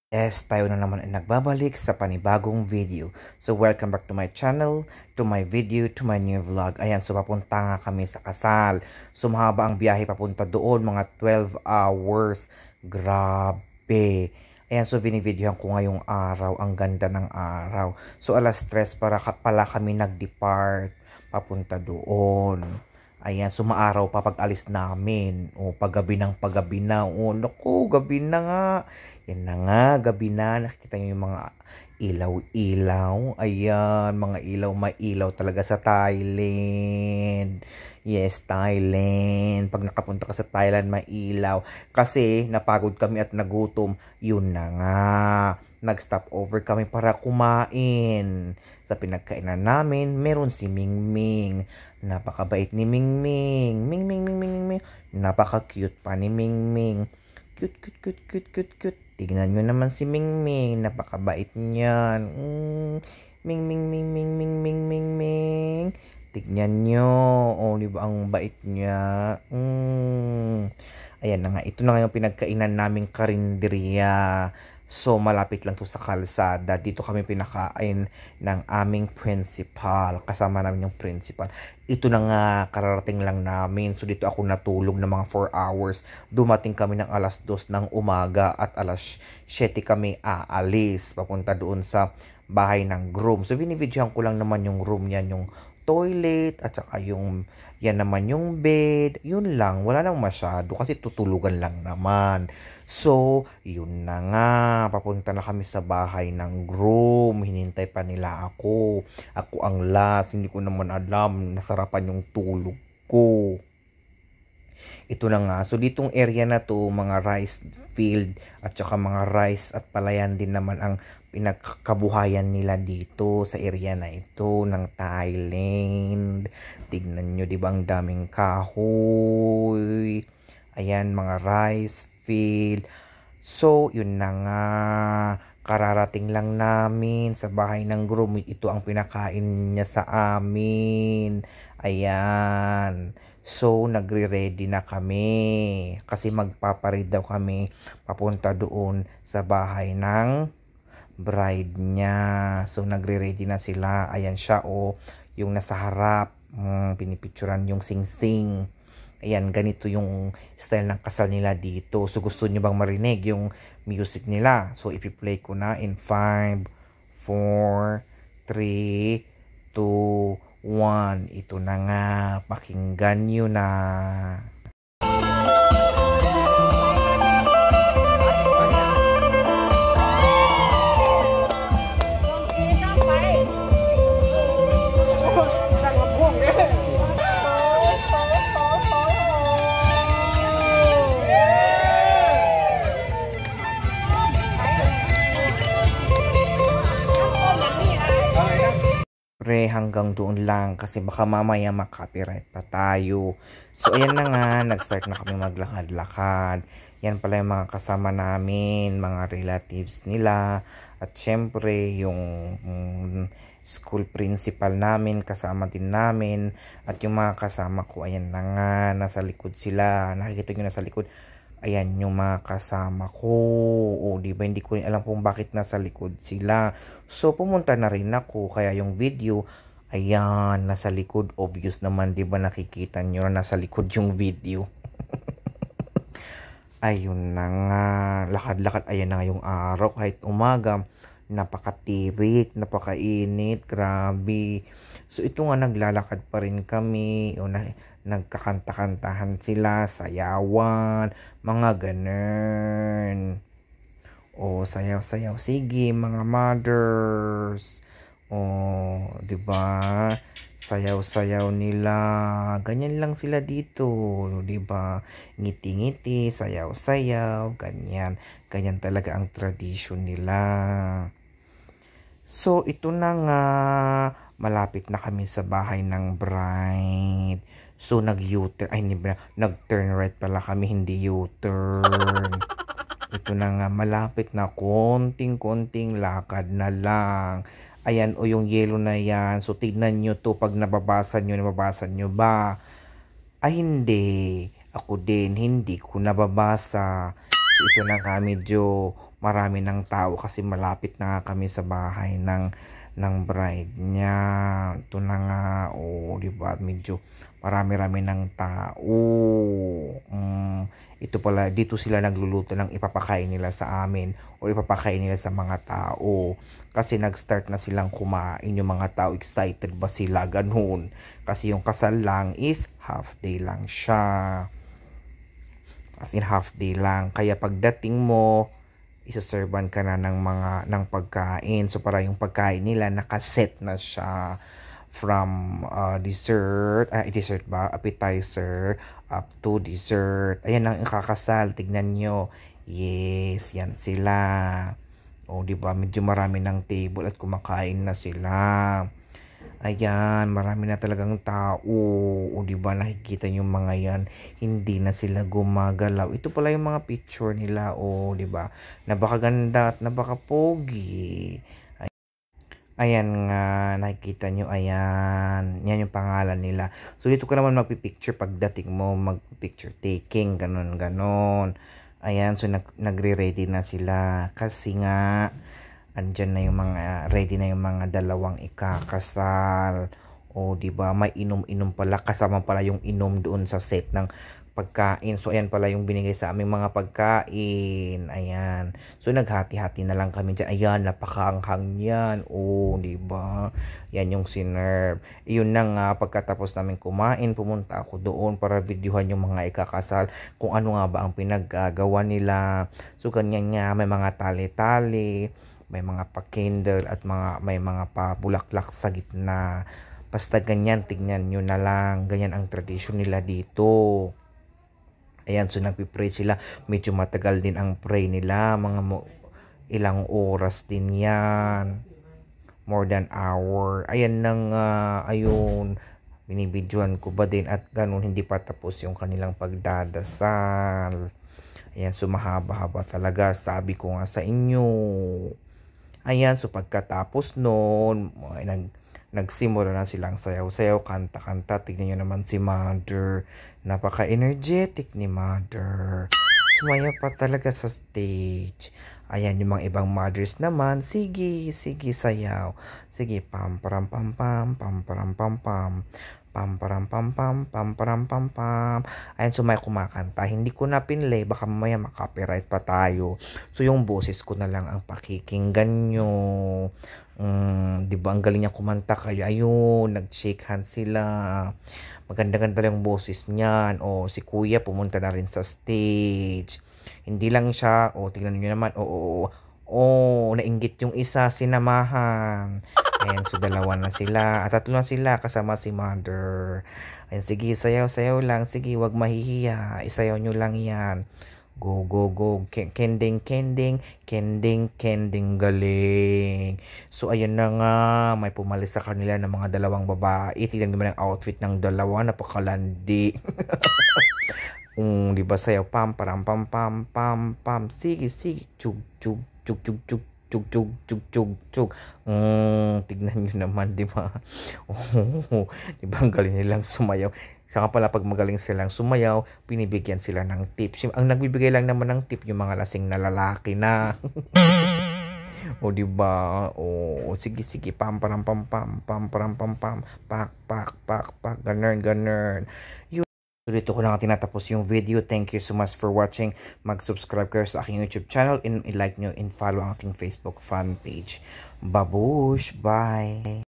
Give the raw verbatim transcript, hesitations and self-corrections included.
Yes, tayo na naman ay nagbabalik sa panibagong video. So, welcome back to my channel, to my video, to my new vlog. Ayan, so papunta nga kami sa kasal. So, mahaba ang biyahe papunta doon, mga twelve hours. Grabe. Ayan, so binivideohan ko ngayong araw. Ang ganda ng araw. So, alas tres para ka, pala kami nag-depart papunta doon. Ayan, sumaaraw pa pag alis namin. O, paggabi ng paggabi na. O, naku, gabi na nga. Yan na nga, gabi na. Nakikita nyo yung mga ilaw-ilaw. Ayan, mga ilaw, mailaw talaga sa Thailand. Yes, Thailand. Pag nakapunta ka sa Thailand, mailaw. Kasi napagod kami at nagutom. Yun na nga. Nag-stop over kami para kumain. Sa pinagkainan namin, meron si Mingming. Napakabait ni Mingming. Mingming, Mingming, Mingming. Napaka-cute pa ni Mingming. Cute, cute, cute, cute, cute, cute. Tignan nyo naman si Mingming. Napakabait niyan. Mm. Mingming, Mingming, Mingming, Mingming. Tignan nyo. O, di ba ang bait niya? Mm. Ayan na nga. Ito na nga yung pinagkainan naming karinderya. So, malapit lang to sa kalsada. Dito kami pinakain ng aming principal. Kasama namin yung principal. Ito na nga, kararating lang namin. So, dito ako natulog ng mga four hours. Dumating kami ng alas dos ng umaga at alas siyete kami aalis. Papunta doon sa bahay ng groom. So, binivideohan ko lang naman yung room niyan, yung toilet at saka yung yan naman yung bed, yun lang, wala nang masyado kasi tutulugan lang naman. So, yun na nga, papunta na kami sa bahay ng groom, hinintay pa nila ako. Ako ang last, hindi ko naman alam, nasarapan yung tulog ko. Ito na nga. So, ditong area na to, mga rice field at saka mga rice at palayan din naman ang pinagkabuhayan nila dito sa area na ito ng Thailand. Tignan nyo, di ba ang daming kahoy. Ayan, mga rice field. So, yun na nga. Kararating lang namin sa bahay ng groom. Ito ang pinakain niya sa amin. Ayan. So, nagre-ready na kami. Kasi magpaparid daw kami papunta doon sa bahay ng bride niya. So, nagre-ready na sila. Ayan siya, oh. Yung nasa harap. Hmm, pinipicturan yung sing-sing. Ayan, ganito yung style ng kasal nila dito. So, gusto nyo bang marinig yung music nila? So, ipi-play ko na in five, four, three, two, one. Ito na nga. Pakinggan nyo na. Pre, hanggang doon lang kasi baka mamaya makapiright pa tayo. So, ayan na nga, nag-start na kami maglakad-lakad. Yan pala yung mga kasama namin, mga relatives nila. At syempre, yung um, school principal namin, kasama din namin. At yung mga kasama ko, ayan na nga, nasa likod sila. Nakikita nyo nasa likod. Ayan yung mga kasama ko. O, diba? Hindi ko rin alam kung bakit nasa likod sila. So, pumunta na rin ako. Kaya yung video, ayan, nasa likod. Obvious naman, diba? Nakikita nyo na nasa likod yung video. Ayun na nga. Lakad-lakad. Ayan na nga yung araw. Kahit umaga, napakatirik, napakainit. Grabe. So, ito nga, naglalakad pa rin kami. O, na, nagkakanta-kantahan sila, sayawan, mga ganun. O, sayaw-sayaw. Sige, mga mothers. O, di ba? Sayaw-sayaw nila. Ganyan lang sila dito, di ba? Ngiti-ngiti, sayaw-sayaw, ganyan. Ganyan talaga ang tradition nila. So, ito na nga. Malapit na kami sa bahay ng bride. So, nag-U-turn. Ay, hindi ba? Nag-turn right pala kami, hindi U-turn. Ito na nga, malapit na. Konting-konting lakad na lang. Ayan, o yung yellow na yan. So, tignan nyo to. Pag nababasa nyo, nababasa nyo ba? Ay, hindi. Ako din, hindi ko nababasa. So, ito na nga, medyo marami ng tao kasi malapit na nga kami sa bahay ng ng bride niya. Ito na nga, oh, di ba? Medyo marami-rami ng tao. Mm, ito pala, dito sila nagluluto ng ipapakain nila sa amin o ipapakain nila sa mga tao. Kasi nag-start na silang kumain yung mga tao. Excited ba sila? Ganun. Kasi yung kasal lang is half day lang siya. As in half day lang. Kaya pagdating mo, isaserban ka na ng mga ng pagkain. So para yung pagkain nila nakaset na siya from uh, dessert, uh, dessert ba? Appetizer up to dessert. Ayan ang ikakasal. Tignan nyo. Yes, yan sila. O, di ba? Medyo marami ng table at kumakain na sila. Ayan, marami na talagang tao. O, di ba, nakikita nyo mga yan, hindi na sila gumagalaw. Ito pala yung mga picture nila, o, di ba? Napakaganda at napakapogi. Ayan nga, nakikita nyo, ayan. Yan yung pangalan nila. So, dito ka naman magpipicture pagdating mo, magpicture taking, ganon, ganon. Ayan, so nag nagre-ready na sila. Kasi nga, andyan na yung mga, ready na yung mga dalawang ikakasal. O, di ba may inom-inom pala. Kasama pala yung inom doon sa set ng pagkain. So, ayan pala yung binigay sa aming mga pagkain. Ayan. So, naghati-hati na lang kami dyan. Ayan, napakaanghang yan. O, di ba? Yan yung sinerve. Iyon na nga, pagkatapos namin kumain, pumunta ako doon para videohan yung mga ikakasal. Kung ano nga ba ang pinaggagawa nila. So, ganyan nga, may mga tali-tali, may mga pa-candle at mga may mga pa-bulaklak sa gitna. Basta ganyan, tignan nyo na lang. Ganyan ang tradisyon nila dito. Ayan, so nagpipray sila. Medyo matagal din ang pray nila. Mga mo, ilang oras din yan. More than hour. Ayan nang, uh, ayun. Binibidyoan ko ba din at ganun, hindi pa tapos yung kanilang pagdadasal. Ayan, so mahaba-haba talaga. Sabi ko nga sa inyo. Ayan, so pagkatapos noon, nag nagsimula na silang sayaw-sayaw, kanta-kanta. Tignan nyo naman si Mother. Napaka-energetic ni Mother. Sumaya pa talaga sa stage. Ayan, yung mga ibang mothers naman. Sige, sige, sayaw. Sige, pam, param, pam, pam, pam, param, pam, pam. Pam, param, pam, pam, pam, param, pam, pam. Ayan, sumaya kumakanta. Hindi ko na pinlay. Baka mamaya makapiright pa tayo. So, yung boses ko na lang ang pakikinggan nyo. Mm, di ba ang galing niya kumanta, kaya ayun, nag-shake hands sila. Maganda-ganda lang yung boses niyan. O, si Kuya pumunta na rin sa stage. Hindi lang siya, o, tingnan niyo naman, o, o, o, nainggit yung isa, sinamahan. Ayan, so dalawa na sila, at tatlo na sila kasama si Mother. Ayan, sige, sayaw-sayaw lang, sige, wag mahihiya, isayaw nyo lang yan. Go, go, go. Kending, kending, kending, kending, galing. So, ayun na nga. May pumalis sa kanila ng mga dalawang babae. Tignan naman ang outfit ng dalawa. Napakalandi. um, di ba sayaw? Pam, param, pam, pam, pam, pam. Sige, sige. Chug, chug, chug, chug, chug. Chug, chug, chug, chug, chug. Mm, tignan nyo naman, di ba? Oh, di ba ang galing nilang sumayaw? Saka pala pag magaling silang sumayaw, pinibigyan sila ng tips. Ang nagbibigay lang naman ng tip yung mga lasing na lalaki na. O, di ba? O, sige, sige. Pam, param, pam, pam, pam, param, pam, pam. Pak, pak, pak, pak. Ganern, ganern. Yun. So, dito ko na nga tinatapos yung video. Thank you so much for watching. Mag-subscribe kayo sa aking YouTube channel and i-like nyo and follow ang aking Facebook fan page. Babush! Bye!